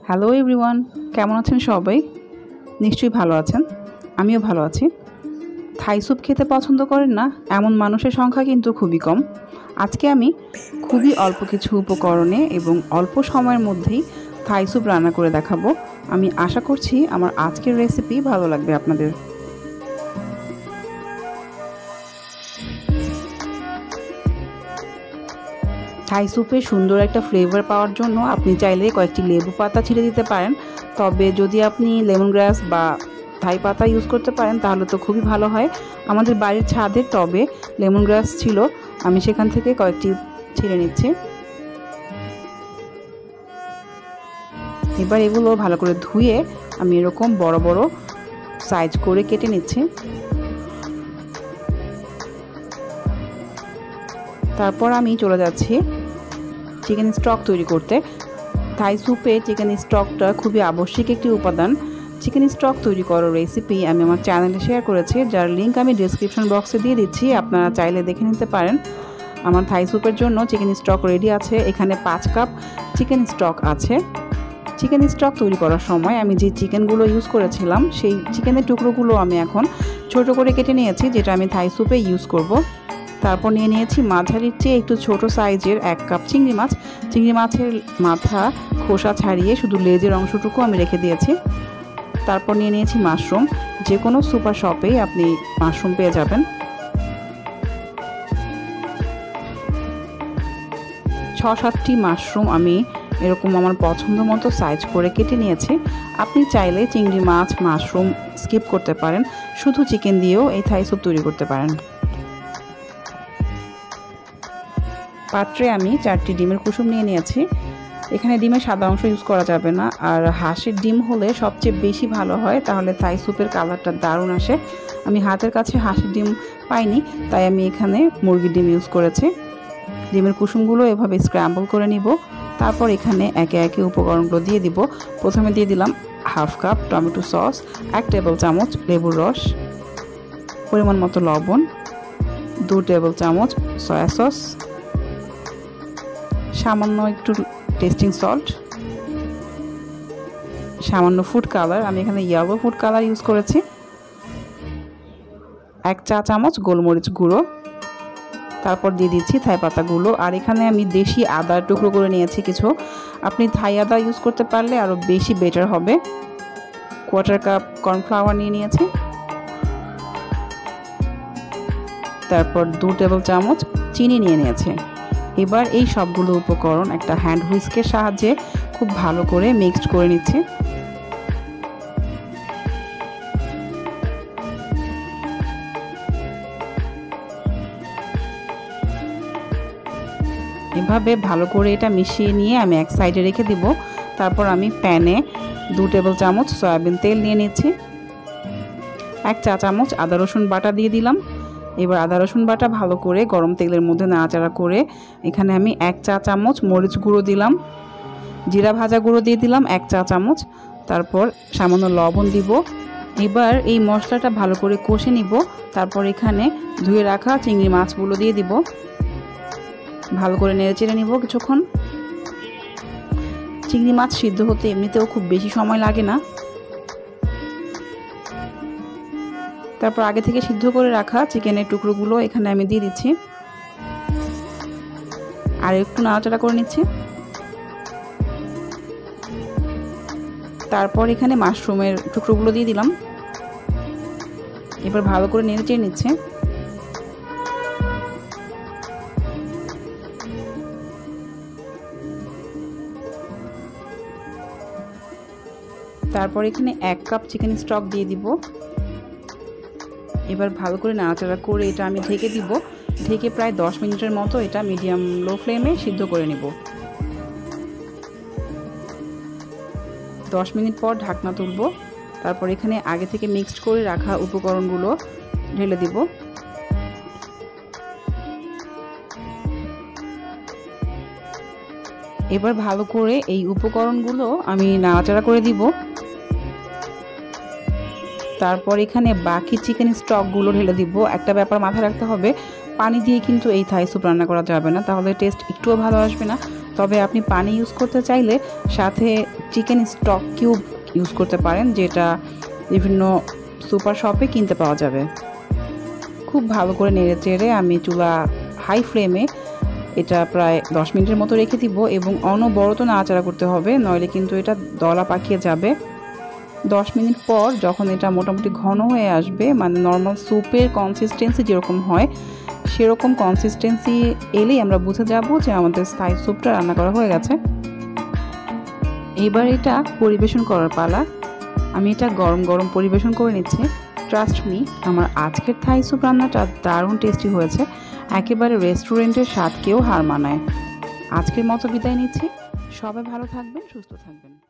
Hello everyone, কেমন আছেন সবাই? নিশ্চয়ই ভালো আছেন, আমিও ভালো আছি। থাই স্যুপ খেতে পছন্দ করেন না এমন মানুষের সংখ্যা কিন্তু খুবই কম। আজকে আমি খুবই অল্প কিছু উপকরণে এবং অল্প সময়ের মধ্যেই থাই স্যুপ রান্না করে দেখাবো। আমি আশা করছি আমার আজকের রেসিপি ভালো লাগবে আপনাদের। থাই স্যুপে সুন্দর একটা ফ্লেভার পাওয়ার জন্য আপনি চাইলে কয়েকটি লেবু পাতা ছিঁড়ে দিতে পারেন, তবে যদি আপনি লেমন গ্রাস বা থাই পাতা ইউজ করতে পারেন তাহলে তো খুবই ভালো হয়। আমাদের বাড়ির ছাদের টবে লেমন গ্রাস ছিল, আমি সেখান থেকে কয়েকটি ছিঁড়ে নিচ্ছি। এবার এগুলো ভালো করে ধুয়ে আমি এরকম বড় বড় সাইজ করে কেটে নিচ্ছি। তারপর আমি চলে যাচ্ছি চিকেন স্টক তৈরি করতে। থাই স্যুপে চিকেন স্টকটা খুবই আবশ্যিক একটি উপাদান। চিকেন স্টক তৈরি করার রেসিপি আমি আমার চ্যানেলে শেয়ার করেছি, যার লিঙ্ক আমি ডিসক্রিপশন বক্সে দিয়ে দিচ্ছি, আপনারা চাইলে দেখে নিতে পারেন। আমার থাই স্যুপের জন্য চিকেন স্টক রেডি আছে। এখানে 5 কাপ চিকেন স্টক আছে। চিকেন স্টক তৈরি করার সময় আমি যে চিকেনগুলো ইউজ করেছিলাম সেই চিকেনের টুকরোগুলো আমি এখন ছোট করে কেটে নিয়েছি, যেটা আমি থাই স্যুপে ইউজ করব। তারপর নিয়ে নিয়েছি মাঝারির চেয়ে একটু ছোট সাইজের 1 কাপ চিংড়ি মাছ। চিংড়ি মাছের মাথা খোসা ছাড়িয়ে শুধু লেজের অংশটুকু আমি রেখে দিয়েছি। তারপর নিয়ে নিয়েছি মাশরুম। যে কোনো সুপার শপেই আপনি মাশরুম পেয়ে যাবেন। 6-7টি মাশরুম আমি এরকম আমার পছন্দ মতো সাইজ করে কেটে নিয়েছি। আপনি চাইলে চিংড়ি মাছ, মাশরুম স্কিপ করতে পারেন, শুধু চিকেন দিয়েও এই থাই স্যুপ তৈরি করতে পারেন। পাত্রে আমি 4টি ডিমের কুসুম নিয়ে নিয়েছি। এখানে ডিমের সাদা অংশ ইউজ করা যাবে না, আর হাঁসের ডিম হলে সবচেয়ে বেশি ভালো হয়, তাহলে থাই স্যুপের কালারটা দারুণ আসে। আমি হাতের কাছে হাঁসের ডিম পাইনি, তাই আমি এখানে মুরগির ডিম ইউজ করেছি। ডিমের কুসুমগুলো এভাবে স্ক্র্যাম্বল করে নিব। তারপর এখানে একে একে উপকরণগুলো দিয়ে দিব। প্রথমে দিয়ে দিলাম 1/2 কাপ টমেটো সস, 1 টেবিল চামচ লেবুর রস, পরিমাণ মতো লবণ, 2 টেবিল চামচ সয়া সস, সামান্য একটু টেস্টিং সল্ট, সামান্য ফুড কালার, আমি এখানে ইয়েলো ফুড কালার ইউজ করেছি, 1 চা চামচ গোলমরিচ গুঁড়ো। তারপর দিয়ে দিচ্ছি থাই পাতাগুলো। আর এখানে আমি দেশি আদার টুকরো করে নিয়েছি কিছু। আপনি থাই আদা ইউজ করতে পারলে আরও বেশি বেটার হবে। 1/4 কাপ কর্নফ্লাওয়ার নিয়ে নিয়েছি। তারপর 2 টেবিল চামচ চিনি নিয়ে নিয়েছি। এবার এই সবগুলো উপকরণ একটা হ্যান্ড হুইস্কের সাহায্যে খুব ভালো করে মিক্সড করে নিচ্ছি। এভাবে ভালো করে এটা মিশিয়ে নিয়ে আমি এক সাইডে রেখে দিব। তারপর আমি প্যানে 2 টেবিল চামচ সয়াবিন তেল নিয়ে নিচ্ছি। 1 চা চামচ আদা রসুন বাটা দিয়ে দিলাম। এবার আদা রসুন বাটা ভালো করে গরম তেলের মধ্যে নাড়াচাড়া করে এখানে আমি 1 চা চামচ মরিচ গুঁড়ো দিলাম, জিরা ভাজা গুঁড়ো দিয়ে দিলাম 1 চা চামচ, তারপর সামান্য লবণ দিব। এবার এই মশলাটা ভালো করে কষে নিব। তারপর এখানে ধুয়ে রাখা চিংড়ি মাছগুলো দিয়ে দিব। ভালো করে নেড়েচেড়ে নিব কিছুক্ষণ। চিংড়ি মাছ সিদ্ধ হতে এমনিতেও খুব বেশি সময় লাগে না। তারপর আগে থেকে সিদ্ধ করে রাখা চিকেনের টুকরোগুলো এখানে আমি দিয়ে দিচ্ছি, আর একটু নাড়াচাড়া করে নিচ্ছি। তারপর এখানে মাশরুমের টুকরোগুলো দিয়ে দিলাম। এবার ভালো করে নেড়েচেড়ে নিচ্ছে। তারপর এখানে 1 কাপ চিকেন স্টক দিয়ে দিব। এবার ভালো করে নাড়াচাড়া করে এটা আমি ঢেকে দিব। ঢেকে প্রায় 10 মিনিটের মতো এটা মিডিয়াম লো ফ্লেমে সিদ্ধ করে নেব। 10 মিনিট পর ঢাকনা তুলব। তারপর এখানে আগে থেকে মিক্সড করে রাখা উপকরণগুলো ঢেলে দিব। এবার ভালো করে এই উপকরণগুলো আমি নাড়াচাড়া করে দিব। তারপর এখানে বাকি চিকেন স্টকগুলো ঢেলে দিব। একটা ব্যাপার মাথায় রাখতে হবে, পানি দিয়ে কিন্তু এই থাই স্যুপ রান্না করা যাবে না, তাহলে টেস্ট একটুও ভালো আসবে না। তবে আপনি পানি ইউজ করতে চাইলে সাথে চিকেন স্টক কিউব ইউজ করতে পারেন, যেটা বিভিন্ন সুপার শপে কিনতে পাওয়া যাবে। খুব ভালো করে নেড়ে চেড়ে আমি চুলা হাই ফ্লেমে এটা প্রায় 10 মিনিটের মতো রেখে দিব এবং অনবরত নাড়াচাড়া করতে হবে, নইলে কিন্তু এটা দলা পাকিয়ে যাবে। 10 মিনিট পর যখন এটা মোটামুটি ঘন হয়ে আসবে, মানে নর্মাল স্যুপের কনসিস্টেন্সি যেরকম হয় সেরকম কনসিস্টেন্সি এলেই আমরা বুঝে যাব যে আমাদের থাই স্যুপটা রান্না করা হয়ে গেছে। এবার এটা পরিবেশন করার পালা। আমি এটা গরম গরম পরিবেশন করে নিচ্ছি। ট্রাস্ট মি, আমার আজকের থাই স্যুপ রান্নাটা দারুণ টেস্টি হয়েছে, একেবারে রেস্টুরেন্টের স্বাদকেও হার মানায়। আজকের মতো বিদায় নিচ্ছি। সবাই ভালো থাকবেন, সুস্থ থাকবেন।